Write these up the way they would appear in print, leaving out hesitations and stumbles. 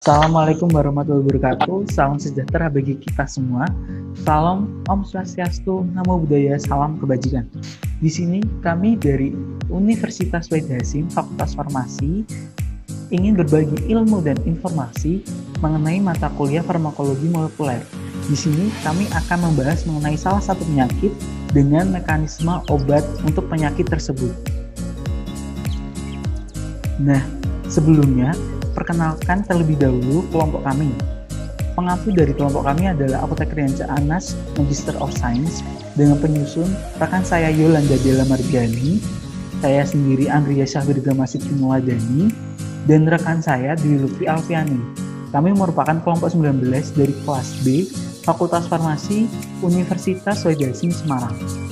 Assalamualaikum warahmatullahi wabarakatuh. Salam sejahtera bagi kita semua. Salam Om Swastiastu, Namo Buddhaya, salam kebajikan. Di sini kami dari Universitas Wahid Hasim, Fakultas Farmasi, ingin berbagi ilmu dan informasi mengenai mata kuliah farmakologi molekuler. Di sini kami akan membahas mengenai salah satu penyakit dengan mekanisme obat untuk penyakit tersebut. Nah, sebelumnya perkenalkan terlebih dahulu kelompok kami. Pengatu dari kelompok kami adalah Apoteker Yanca Anas, Magister of Science, dengan penyusun rekan saya Yolanda Della Margani, saya sendiri Andrea Syahbirga Masih Kimuladani, dan rekan saya Dwi Lutfi Alfiani. Kami merupakan kelompok 19 dari kelas B, Fakultas Farmasi, Universitas Wahid Hasim Semarang.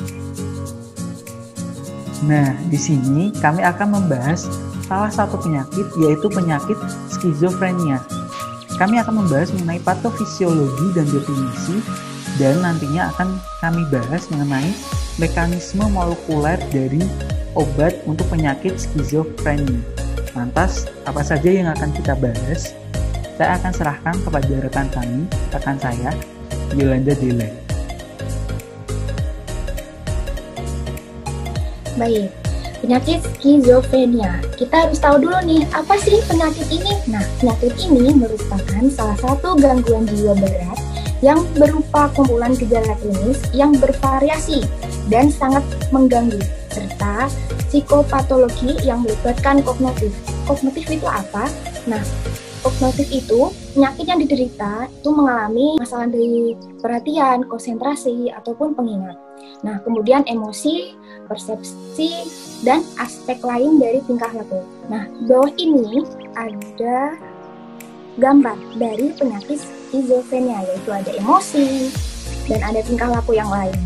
Nah, di sini kami akan membahas salah satu penyakit, yaitu penyakit skizofrenia. Kami akan membahas mengenai patofisiologi dan definisi, dan nantinya akan kami bahas mengenai mekanisme molekuler dari obat untuk penyakit skizofrenia. Lantas, apa saja yang akan kita bahas? Saya akan serahkan kepada rekan saya, Yolanda Della. Baik, penyakit skizofrenia. Kita harus tahu dulu nih, apa sih penyakit ini? Nah, penyakit ini merupakan salah satu gangguan jiwa berat yang berupa kumpulan gejala klinis yang bervariasi dan sangat mengganggu, serta psikopatologi yang melibatkan kognitif. Kognitif itu apa? Nah, kognitif itu penyakit yang diderita itu mengalami masalah dari perhatian, konsentrasi, ataupun pengingat. Nah, kemudian emosi, persepsi, dan aspek lain dari tingkah laku. Nah, di bawah ini ada gambar dari penyakit skizofrenia, yaitu ada emosi dan ada tingkah laku yang lain.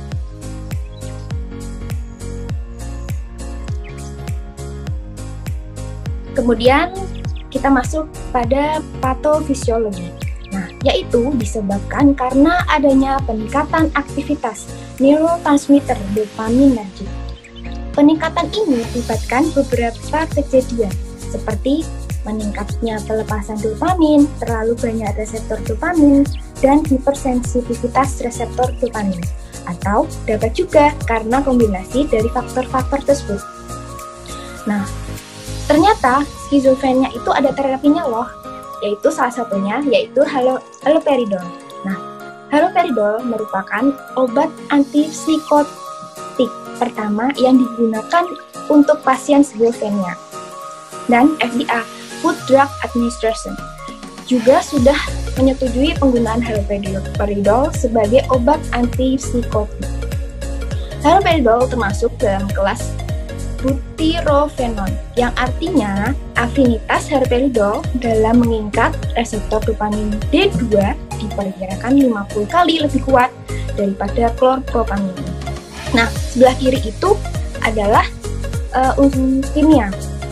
Kemudian kita masuk pada patofisiologi. Nah, yaitu disebabkan karena adanya peningkatan aktivitas neurotransmitter dopaminergic. Peningkatan ini melibatkan beberapa kejadian, seperti meningkatnya pelepasan dopamin, terlalu banyak reseptor dopamin, dan hipersensitivitas reseptor dopamin. Atau dapat juga karena kombinasi dari faktor-faktor tersebut. Nah, ternyata skizofrenia itu ada terapinya loh, yaitu salah satunya yaitu haloperidol. Nah, haloperidol merupakan obat antipsikotik pertama yang digunakan untuk pasien skizofrenia. Dan FDA, Food Drug Administration, juga sudah menyetujui penggunaan haloperidol sebagai obat antipsikotik. Haloperidol termasuk dalam kelas butyrofenon, yang artinya afinitas haloperidol dalam mengikat reseptor dopamin D2 diperkirakan 50 kali lebih kuat daripada klorpropamin. Nah, sebelah kiri itu adalah unsur kimia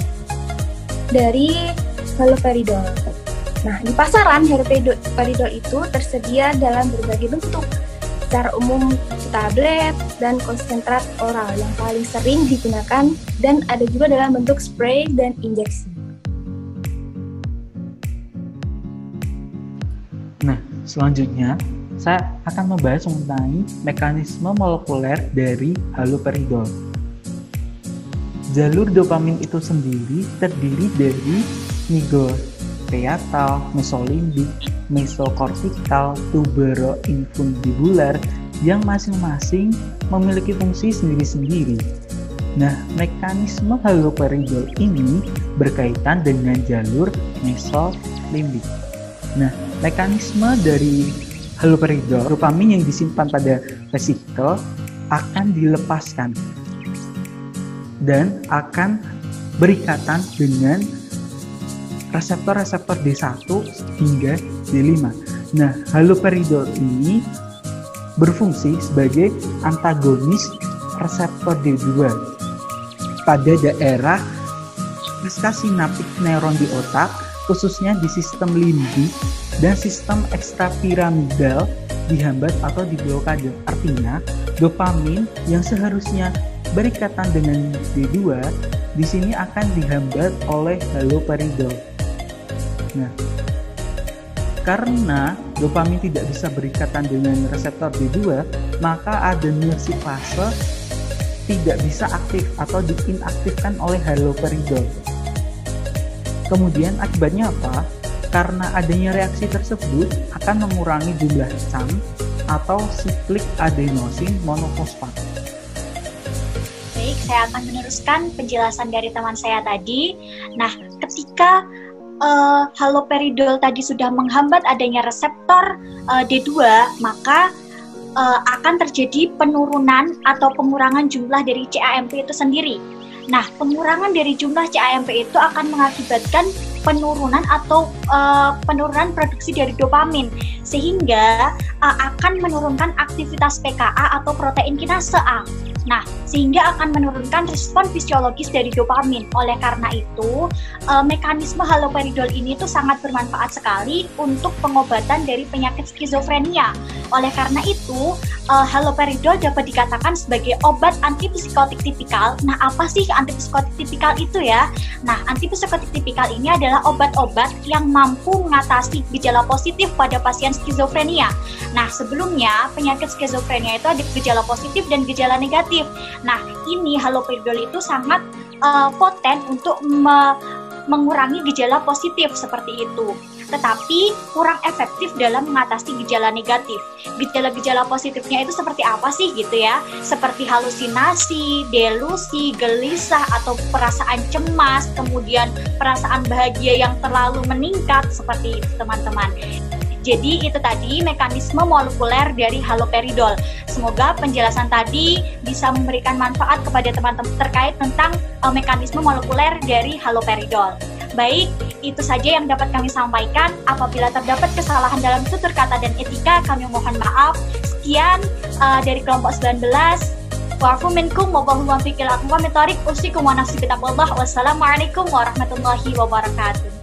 dari haloperidol. Nah, di pasaran haloperidol itu tersedia dalam berbagai bentuk, secara umum tablet dan konsentrat oral yang paling sering digunakan, dan ada juga dalam bentuk spray dan injeksi. Nah, selanjutnya saya akan membahas mengenai mekanisme molekuler dari haloperidol. Jalur dopamin itu sendiri terdiri dari nigrostriatal, mesolimbik, mesokortikal, tuberoinfundibular yang masing-masing memiliki fungsi sendiri-sendiri. Nah, mekanisme haloperidol ini berkaitan dengan jalur mesolimbik. Nah, mekanisme dari haloperidol, dopamin yang disimpan pada vesikel akan dilepaskan dan akan berikatan dengan reseptor-reseptor D1 hingga D5. Nah, haloperidol ini berfungsi sebagai antagonis reseptor D2 pada daerah ekstrasinaptik neuron di otak, khususnya di sistem limbik dan sistem ekstrapiramidal dihambat atau diblokade. Artinya, dopamin yang seharusnya berikatan dengan D2 di sini akan dihambat oleh haloperidol. Nah, Karena dopamin tidak bisa berikatan dengan reseptor D2, maka adenosine fase tidak bisa aktif atau diinaktifkan oleh haloperidol. Kemudian akibatnya apa? Karena adanya reaksi tersebut akan mengurangi jumlah CAM atau siklik adenosine monofosfat. Baik, saya akan meneruskan penjelasan dari teman saya tadi. Nah, ketika haloperidol tadi sudah menghambat adanya reseptor D2, maka akan terjadi penurunan atau pengurangan jumlah dari CAMP itu sendiri. Nah, pengurangan dari jumlah CAMP itu akan mengakibatkan penurunan atau penurunan produksi dari dopamin, sehingga akan menurunkan aktivitas PKA atau protein kinase A. Nah, sehingga akan menurunkan respon fisiologis dari dopamin. Oleh karena itu, mekanisme haloperidol ini tuh sangat bermanfaat sekali untuk pengobatan dari penyakit skizofrenia. Oleh karena itu, haloperidol dapat dikatakan sebagai obat antipsikotik tipikal. Nah, apa sih antipsikotik tipikal itu ya? Nah, antipsikotik tipikal ini adalah obat-obat yang mampu mengatasi gejala positif pada pasien skizofrenia. Nah, sebelumnya penyakit skizofrenia itu ada gejala positif dan gejala negatif. Nah, ini haloperidol itu sangat poten untuk mengurangi gejala positif seperti itu, tetapi kurang efektif dalam mengatasi gejala negatif. Gejala-gejala positifnya itu seperti apa sih gitu ya? Seperti halusinasi, delusi, gelisah atau perasaan cemas, kemudian perasaan bahagia yang terlalu meningkat seperti itu teman-teman. Jadi itu tadi mekanisme molekuler dari haloperidol. Semoga penjelasan tadi bisa memberikan manfaat kepada teman-teman terkait tentang mekanisme molekuler dari haloperidol. Baik, itu saja yang dapat kami sampaikan. Apabila terdapat kesalahan dalam tutur kata dan etika, kami mohon maaf. Sekian dari kelompok 19. Wa'afu minkum wa ba'hu wa fikil aqwa mitarik usikum wa nafsi bitaqwallah. Wassalamualaikum warahmatullahi wabarakatuh.